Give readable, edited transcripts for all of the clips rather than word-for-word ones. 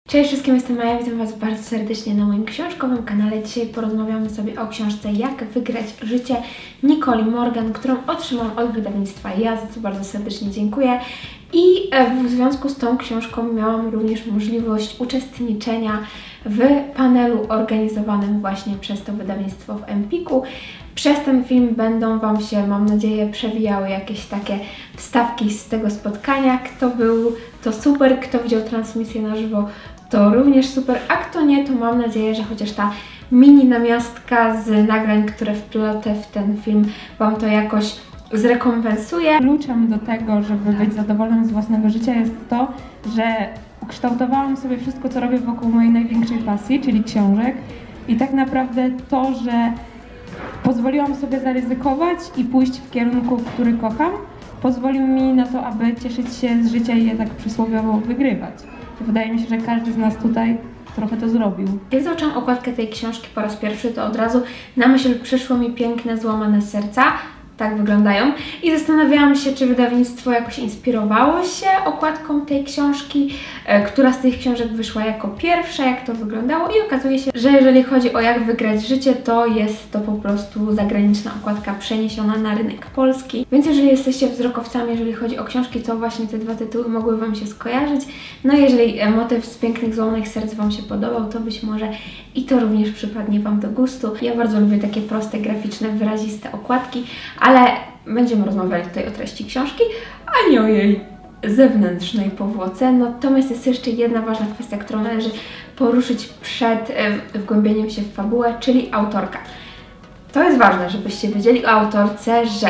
Cześć wszystkim, jestem Maja, witam Was bardzo serdecznie na moim książkowym kanale. Dzisiaj porozmawiamy sobie o książce Jak wygrać życie Nicole Morgan, którą otrzymałam od wydawnictwa Ja, za co bardzo serdecznie dziękuję. I w związku z tą książką miałam również możliwość uczestniczenia w panelu organizowanym właśnie przez to wydawnictwo w Empiku. Przez ten film będą Wam się, mam nadzieję, przewijały jakieś takie wstawki z tego spotkania. Kto był, to super, kto widział transmisję na żywo, to również super, a kto nie, to mam nadzieję, że chociaż ta mini namiastka z nagrań, które wplotę w ten film, Wam to jakoś zrekompensuje. Kluczem do tego, żeby być zadowolonym z własnego życia, jest to, że ukształtowałam sobie wszystko, co robię wokół mojej największej pasji, czyli książek. I tak naprawdę to, że pozwoliłam sobie zaryzykować i pójść w kierunku, który kocham, pozwolił mi na to, aby cieszyć się z życia i je tak przysłowiowo wygrywać. Wydaje mi się, że każdy z nas tutaj trochę to zrobił. Jak zobaczyłam okładkę tej książki po raz pierwszy, to od razu na myśl przyszło mi piękne, złamane serca. Tak wyglądają. I zastanawiałam się, czy wydawnictwo jakoś inspirowało się okładką tej książki, która z tych książek wyszła jako pierwsza, jak to wyglądało. I okazuje się, że jeżeli chodzi o Jak wygrać życie, to jest to po prostu zagraniczna okładka przeniesiona na rynek polski. Więc jeżeli jesteście wzrokowcami, jeżeli chodzi o książki, to właśnie te dwa tytuły mogły Wam się skojarzyć. No i jeżeli motyw z pięknych, złamanych serc Wam się podobał, to być może i to również przypadnie Wam do gustu. Ja bardzo lubię takie proste, graficzne, wyraziste okładki, ale będziemy rozmawiali tutaj o treści książki, a nie o jej zewnętrznej powłoce. Natomiast jest jeszcze jedna ważna kwestia, którą należy poruszyć przed wgłębieniem się w fabułę, czyli autorka. To jest ważne, żebyście wiedzieli o autorce, że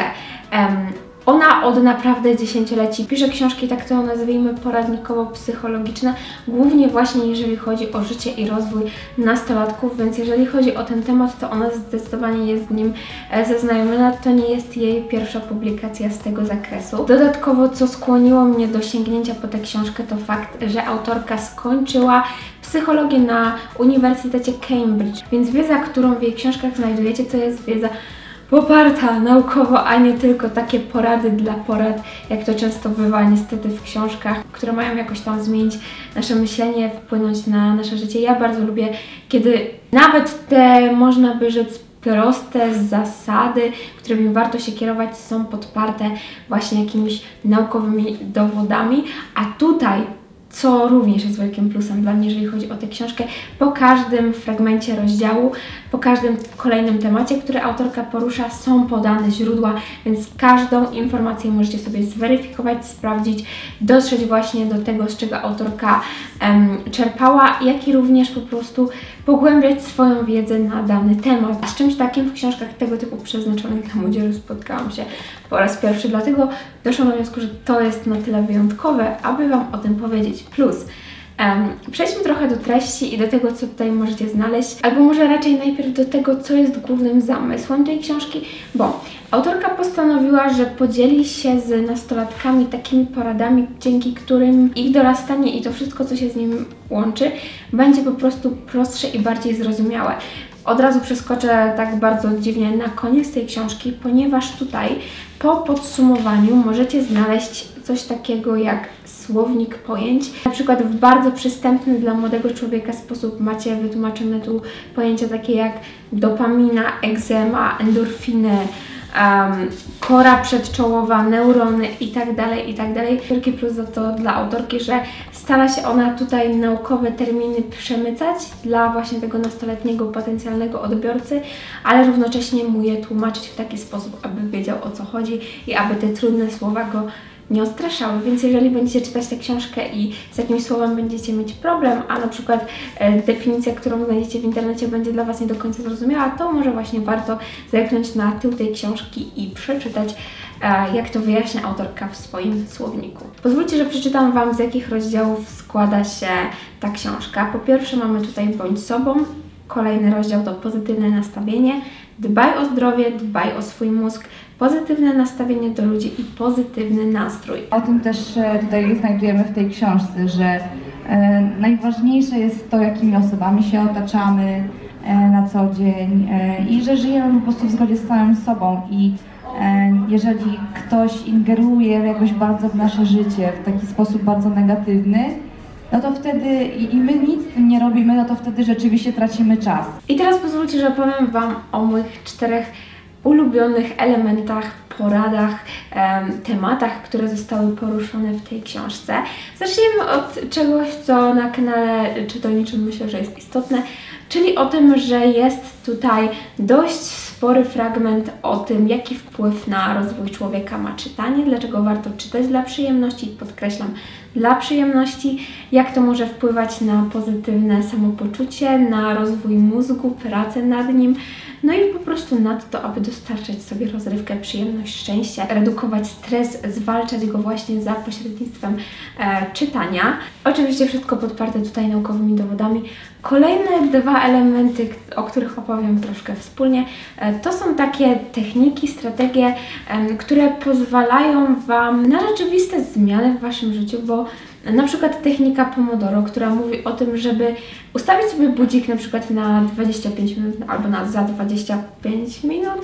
ona od naprawdę dziesięcioleci pisze książki, tak to nazwijmy, poradnikowo-psychologiczne, głównie właśnie jeżeli chodzi o życie i rozwój nastolatków, więc jeżeli chodzi o ten temat, to ona zdecydowanie jest z nim zaznajomiona. To nie jest jej pierwsza publikacja z tego zakresu. Dodatkowo, co skłoniło mnie do sięgnięcia po tę książkę, to fakt, że autorka skończyła psychologię na Uniwersytecie Cambridge, więc wiedza, którą w jej książkach znajdujecie, to jest wiedza poparta naukowo, a nie tylko takie porady dla porad, jak to często bywa niestety w książkach, które mają jakoś tam zmienić nasze myślenie, wpłynąć na nasze życie. Ja bardzo lubię, kiedy nawet te, można by rzec, proste zasady, którymi warto się kierować, są podparte właśnie jakimiś naukowymi dowodami, a tutaj, co również jest wielkim plusem dla mnie, jeżeli chodzi o tę książkę, po każdym fragmencie rozdziału, po każdym kolejnym temacie, który autorka porusza, są podane źródła, więc każdą informację możecie sobie zweryfikować, sprawdzić, dotrzeć właśnie do tego, z czego autorka czerpała, jak i również po prostu pogłębiać swoją wiedzę na dany temat. A z czymś takim w książkach tego typu przeznaczonych dla młodzieży spotkałam się po raz pierwszy, dlatego doszłam do wniosku, że to jest na tyle wyjątkowe, aby Wam o tym powiedzieć. Plus, przejdźmy trochę do treści i do tego, co tutaj możecie znaleźć, albo może raczej najpierw do tego, co jest głównym zamysłem tej książki, bo autorka postanowiła, że podzieli się z nastolatkami takimi poradami, dzięki którym ich dorastanie i to wszystko, co się z nim łączy, będzie po prostu prostsze i bardziej zrozumiałe. Od razu przeskoczę tak bardzo dziwnie na koniec tej książki, ponieważ tutaj po podsumowaniu możecie znaleźć coś takiego jak słownik pojęć. Na przykład w bardzo przystępny dla młodego człowieka sposób macie wytłumaczone tu pojęcia takie jak dopamina, egzema, endorfiny, kora przedczołowa, neurony itd. Wielki plus za to dla autorki, że stara się ona tutaj naukowe terminy przemycać dla właśnie tego nastoletniego potencjalnego odbiorcy, ale równocześnie mu je tłumaczyć w taki sposób, aby wiedział, o co chodzi i aby te trudne słowa go nie odstraszały, więc jeżeli będziecie czytać tę książkę i z jakimś słowem będziecie mieć problem, a na przykład definicja, którą znajdziecie w internecie, będzie dla Was nie do końca zrozumiała, to może właśnie warto zerknąć na tył tej książki i przeczytać, jak to wyjaśnia autorka w swoim słowniku. Pozwólcie, że przeczytam Wam, z jakich rozdziałów składa się ta książka. Po pierwsze mamy tutaj Bądź sobą, kolejny rozdział to Pozytywne nastawienie, Dbaj o zdrowie, dbaj o swój mózg, pozytywne nastawienie do ludzi i pozytywny nastrój. O tym też tutaj znajdujemy w tej książce, że najważniejsze jest to, jakimi osobami się otaczamy na co dzień i że żyjemy po prostu w zgodzie z samym sobą i jeżeli ktoś ingeruje jakoś bardzo w nasze życie w taki sposób bardzo negatywny, no to wtedy i my nic z tym nie robimy, no to wtedy rzeczywiście tracimy czas. I teraz pozwólcie, że opowiem Wam o moich 4 ulubionych elementach, poradach, tematach, które zostały poruszone w tej książce. Zacznijmy od czegoś, co na kanale czytelniczym myślę, że jest istotne, czyli o tym, że jest tutaj dość spory fragment o tym, jaki wpływ na rozwój człowieka ma czytanie, dlaczego warto czytać dla przyjemności, podkreślam, dla przyjemności, jak to może wpływać na pozytywne samopoczucie, na rozwój mózgu, pracę nad nim, no i po prostu nad to, aby dostarczać sobie rozrywkę, przyjemność, szczęście, redukować stres, zwalczać go właśnie za pośrednictwem czytania. Oczywiście wszystko podparte tutaj naukowymi dowodami. Kolejne 2 elementy, o których opowiem troszkę wspólnie, to są takie techniki, strategie, które pozwalają Wam na rzeczywiste zmiany w Waszym życiu, bo na przykład technika Pomodoro, która mówi o tym, żeby ustawić sobie budzik na przykład na 25 minut albo za 25 minut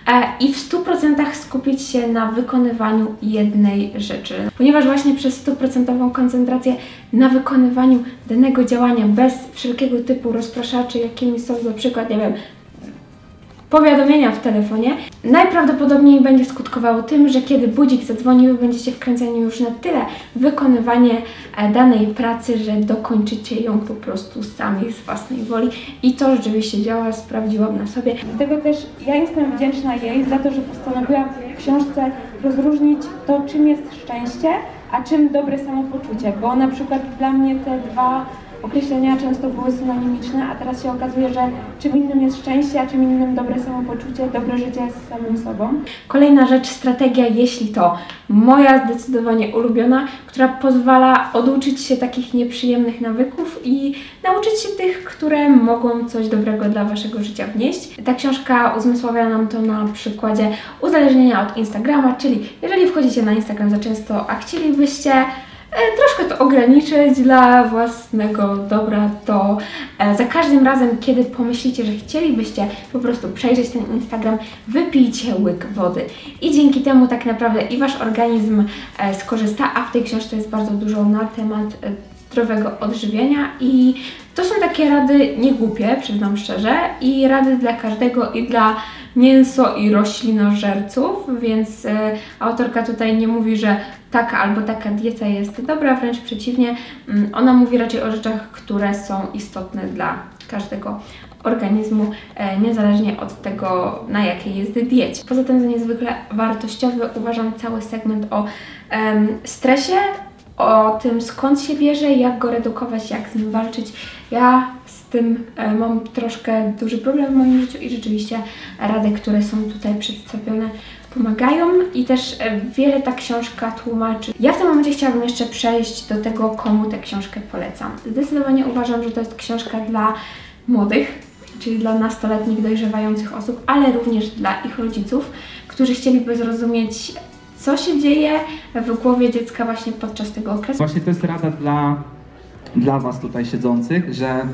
i w 100% skupić się na wykonywaniu jednej rzeczy. Ponieważ właśnie przez 100% koncentrację na wykonywaniu danego działania bez wszelkiego typu rozpraszaczy, jakimi są na przykład, nie wiem, powiadomienia w telefonie, najprawdopodobniej będzie skutkowało tym, że kiedy budzik zadzwoni, Wy będziecie wkręceni już na tyle w wykonywanie danej pracy, że dokończycie ją po prostu sami z własnej woli i to rzeczywiście działa, sprawdziłam na sobie. Dlatego też ja jestem wdzięczna jej za to, że postanowiłam w książce rozróżnić to, czym jest szczęście, a czym dobre samopoczucie, bo na przykład dla mnie te 2 określenia często były synonimiczne, a teraz się okazuje, że czym innym jest szczęście, a czym innym dobre samopoczucie, dobre życie z samym sobą. Kolejna rzecz, strategia, jeśli to moja zdecydowanie ulubiona, która pozwala oduczyć się takich nieprzyjemnych nawyków i nauczyć się tych, które mogą coś dobrego dla Waszego życia wnieść. Ta książka uzmysławia nam to na przykładzie uzależnienia od Instagrama, czyli jeżeli wchodzicie na Instagram za często, a chcielibyście troszkę to ograniczyć dla własnego dobra, to za każdym razem, kiedy pomyślicie, że chcielibyście po prostu przejrzeć ten Instagram, wypijcie łyk wody. I dzięki temu tak naprawdę i Wasz organizm skorzysta, a w tej książce jest bardzo dużo na temat zdrowego odżywiania i to są takie rady niegłupie, przyznam szczerze, i rady dla każdego i dla mięso i roślinożerców, więc autorka tutaj nie mówi, że taka albo taka dieta jest dobra, wręcz przeciwnie, ona mówi raczej o rzeczach, które są istotne dla każdego organizmu, niezależnie od tego, na jakiej jest diecie. Poza tym za niezwykle wartościowy uważam cały segment o stresie, o tym, skąd się bierze, jak go redukować, jak z nim walczyć. Ja z tym mam troszkę duży problem w moim życiu i rzeczywiście rady, które są tutaj przedstawione, pomagają i też wiele ta książka tłumaczy. Ja w tym momencie chciałabym jeszcze przejść do tego, komu tę książkę polecam. Zdecydowanie uważam, że to jest książka dla młodych, czyli dla nastoletnich, dojrzewających osób, ale również dla ich rodziców, którzy chcieliby zrozumieć, co się dzieje w głowie dziecka właśnie podczas tego okresu. Właśnie to jest rada dla Was tutaj siedzących, że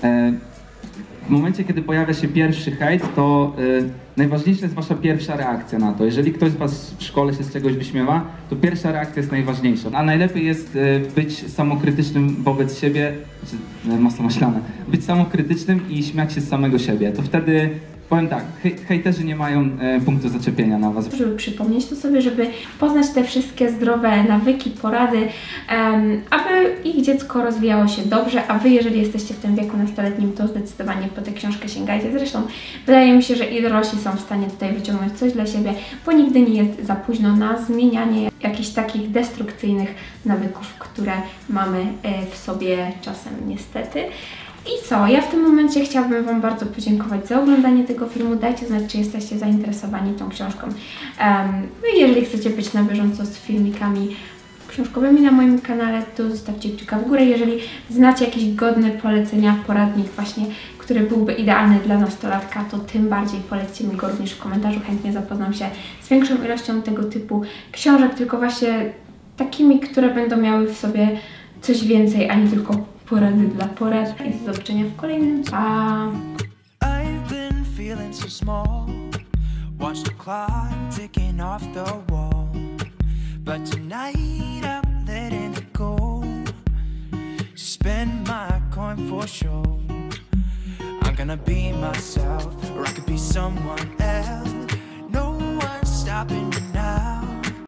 w momencie, kiedy pojawia się pierwszy hejt, to najważniejsza jest Wasza pierwsza reakcja na to. Jeżeli ktoś z Was w szkole się z czegoś wyśmiewa, to pierwsza reakcja jest najważniejsza. A najlepiej jest być samokrytycznym wobec siebie, mocno maślane, być samokrytycznym i śmiać się z samego siebie. To wtedy, powiem tak, hejterzy nie mają punktu zaczepienia na Was. Żeby przypomnieć to sobie, żeby poznać te wszystkie zdrowe nawyki, porady, aby ich dziecko rozwijało się dobrze, a Wy, jeżeli jesteście w tym wieku nastoletnim, to zdecydowanie po tę książkę sięgajcie. Zresztą wydaje mi się, że i dorośli są w stanie tutaj wyciągnąć coś dla siebie, bo nigdy nie jest za późno na zmienianie jakichś takich destrukcyjnych nawyków, które mamy w sobie czasem niestety. I co? Ja w tym momencie chciałabym Wam bardzo podziękować za oglądanie tego filmu. Dajcie znać, czy jesteście zainteresowani tą książką. No i jeżeli chcecie być na bieżąco z filmikami książkowymi na moim kanale, to zostawcie kciuka w górę. Jeżeli znacie jakiś godny polecenia, poradnik właśnie, który byłby idealny dla nastolatka, to tym bardziej polećcie mi go również w komentarzu. Chętnie zapoznam się z większą ilością tego typu książek, tylko właśnie takimi, które będą miały w sobie coś więcej, a nie tylko porady dla porad. I do zobaczenia w kolejnym. Pa! I've been feeling so small. Watch the clock ticking off the wall. But tonight I'm letting it go. spend my coin for sure. I'm gonna be myself, or I could be someone else.